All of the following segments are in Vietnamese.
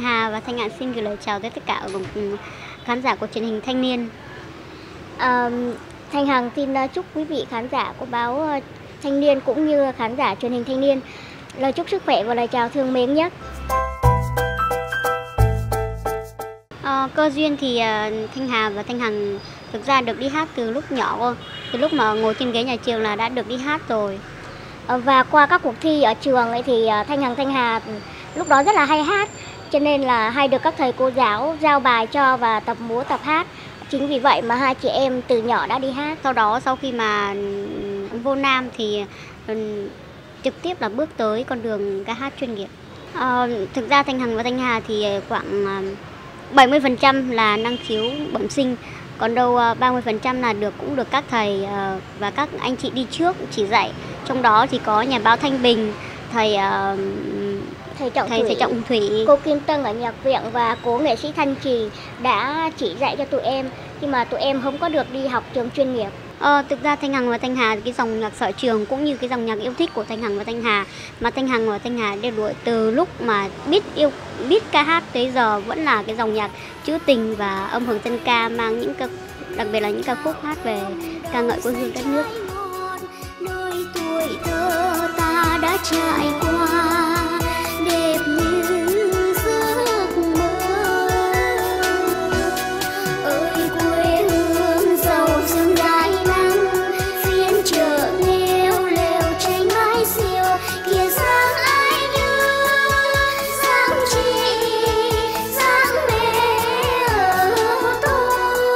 Hà và Thanh Hằng xin gửi lời chào tới tất cả khán giả của truyền hình Thanh Niên. Thanh Hằng xin chúc quý vị khán giả của báo Thanh Niên cũng như khán giả truyền hình Thanh Niên lời chúc sức khỏe và lời chào thương mến nhất. Cơ duyên thì Thanh Hà và Thanh Hằng thực ra được đi hát từ lúc nhỏ, từ lúc mà ngồi trên ghế nhà trường là đã được đi hát rồi. Và qua các cuộc thi ở trường ấy thì Thanh Hằng, Thanh Hà lúc đó rất là hay hát, cho nên là hay được các thầy cô giáo giao bài cho và tập múa tập hát. Chính vì vậy mà hai chị em từ nhỏ đã đi hát. Sau đó sau khi mà vô Nam thì trực tiếp là bước tới con đường ca hát chuyên nghiệp. Thực ra Thanh Hằng và Thanh Hà thì khoảng 70% là năng khiếu bẩm sinh, còn đâu 30% là cũng được các thầy và các anh chị đi trước chỉ dạy. Trong đó thì có nhà báo Thanh Bình, thầy Trọng Thủy, cô Kim Tân ở nhạc viện và cô nghệ sĩ Thanh Trì đã chỉ dạy cho tụi em khi mà tụi em không có được đi học trường chuyên nghiệp. Thực ra Thanh Hằng và Thanh Hà, cái dòng nhạc sở trường cũng như cái dòng nhạc yêu thích của Thanh Hằng và Thanh Hà mà Thanh Hằng và Thanh Hà đều đuổi từ lúc mà biết ca hát tới giờ vẫn là cái dòng nhạc trữ tình và âm hưởng dân ca, mang những đặc biệt là những ca khúc hát về ca ngợi quê hương đất nước. Nơi tuổi thơ ta đã trải qua đẹp như giấc mơ, ơi quê hương giàu sương dài nắng, phiên chợ nghèo lều tranh mái xiêu, kia dáng ai như dáng chị, dáng mẹ ở tôi.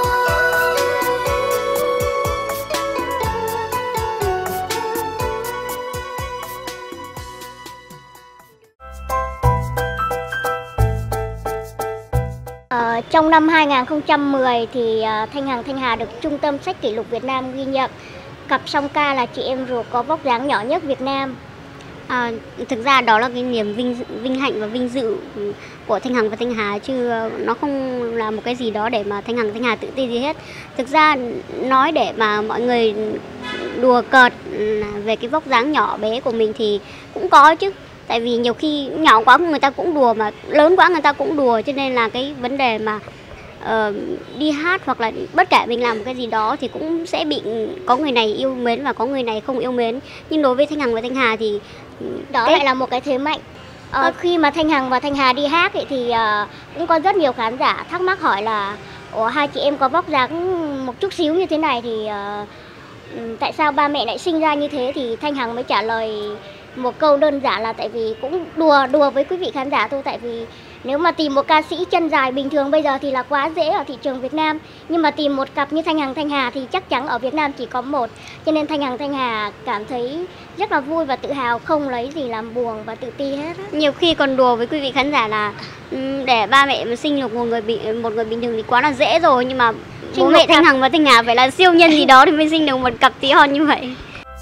Trong năm 2010 thì Thanh Hằng, Thanh Hà được Trung tâm Sách Kỷ lục Việt Nam ghi nhận cặp song ca là chị em ruột có vóc dáng nhỏ nhất Việt Nam. Thực ra đó là cái niềm vinh hạnh và vinh dự của Thanh Hằng và Thanh Hà, chứ nó không là một cái gì đó để mà Thanh Hằng, Thanh Hà tự ti gì hết. Thực ra nói để mà mọi người đùa cợt về cái vóc dáng nhỏ bé của mình thì cũng có chứ. Tại vì nhiều khi nhỏ quá người ta cũng đùa, mà lớn quá người ta cũng đùa, cho nên là cái vấn đề mà đi hát hoặc là bất kể mình làm một cái gì đó thì cũng sẽ bị có người này yêu mến và có người này không yêu mến. Nhưng đối với Thanh Hằng và Thanh Hà thì đó lại là một cái thế mạnh. Khi mà Thanh Hằng và Thanh Hà đi hát ấy, thì cũng có rất nhiều khán giả thắc mắc hỏi là hai chị em có vóc dáng một chút xíu như thế này thì tại sao ba mẹ lại sinh ra như thế. Thì Thanh Hằng mới trả lời một câu đơn giản là tại vì cũng đùa với quý vị khán giả thôi. Tại vì nếu mà tìm một ca sĩ chân dài bình thường bây giờ thì là quá dễ ở thị trường Việt Nam, nhưng mà tìm một cặp như Thanh Hằng, Thanh Hà thì chắc chắn ở Việt Nam chỉ có một. Cho nên Thanh Hằng, Thanh Hà cảm thấy rất là vui và tự hào, không lấy gì làm buồn và tự ti hết. Nhiều khi còn đùa với quý vị khán giả là để ba mẹ mà sinh được một người bình thường thì quá là dễ rồi, nhưng mà bố mẹ Thanh Hằng và Thanh Hà phải là siêu nhân gì đó thì mới sinh được một cặp tí hon như vậy.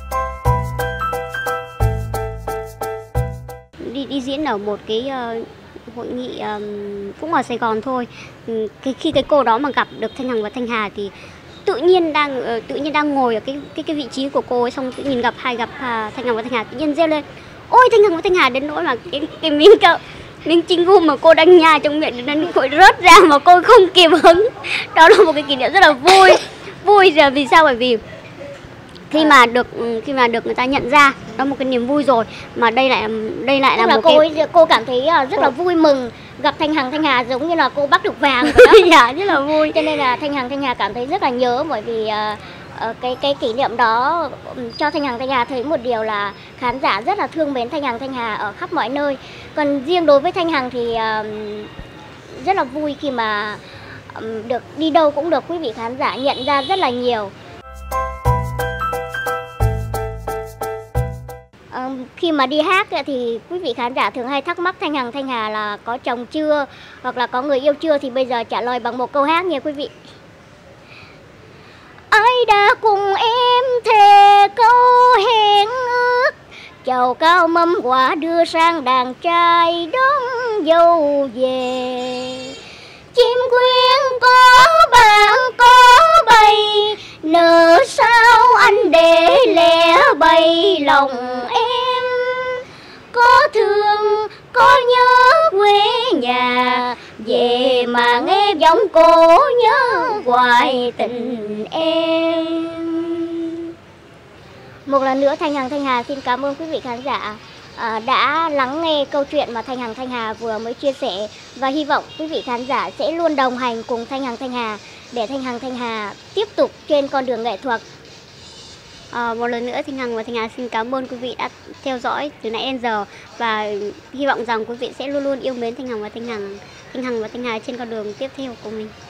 Đi diễn ở một cái hội nghị cũng ở Sài Gòn thôi. Khi cái cô đó mà gặp được Thanh Hằng và Thanh Hà thì tự nhiên đang ngồi ở cái vị trí của cô ấy, xong tự nhìn gặp Thanh Hằng và Thanh Hà tự nhiên reo lên: ôi Thanh Hằng và Thanh Hà, đến nỗi mà cái miếng chinh gum mà cô đang nhai trong miệng nó rớt ra mà cô không kịp hứng. Đó là một cái kỷ niệm rất là vui giờ. Vì sao? Bởi vì khi mà được người ta nhận ra, đó một cái niềm vui rồi, mà đây lại là một cô cảm thấy rất là vui mừng gặp Thanh Hằng, Thanh Hà, giống như là cô bắt được vàng vậy đó. Dạ, rất là vui. Cho nên là Thanh Hằng, Thanh Hà cảm thấy rất là nhớ, bởi vì cái kỷ niệm đó cho Thanh Hằng, Thanh Hà thấy một điều là khán giả rất là thương mến Thanh Hằng, Thanh Hà ở khắp mọi nơi. Còn riêng đối với Thanh Hằng thì rất là vui khi mà được đi đâu cũng được quý vị khán giả nhận ra rất là nhiều. Khi mà đi hát thì quý vị khán giả thường hay thắc mắc Thanh Hằng, Thanh Hà là có chồng chưa hoặc là có người yêu chưa, thì bây giờ trả lời bằng một câu hát nha quý vị. Ai đã cùng em thề câu hẹn ước, chầu cao mâm quả đưa sang đàn trai đón dâu về. Chim quyến có bạn có bay, nỡ sao anh để lẻ bay lòng em. Có thương có nhớ quê nhà, giọng cổ nhớ hoài tình em. Một lần nữa Thanh Hằng Thanh Hà xin cảm ơn quý vị khán giả đã lắng nghe câu chuyện mà Thanh Hằng Thanh Hà vừa mới chia sẻ, và hy vọng quý vị khán giả sẽ luôn đồng hành cùng Thanh Hằng Thanh Hà để Thanh Hằng Thanh Hà tiếp tục trên con đường nghệ thuật. Một lần nữa Thanh Hằng và Thanh Hà xin cảm ơn quý vị đã theo dõi từ nãy đến giờ, và hy vọng rằng quý vị sẽ luôn luôn yêu mến Thanh Hằng và Thanh Hà trên con đường tiếp theo của mình.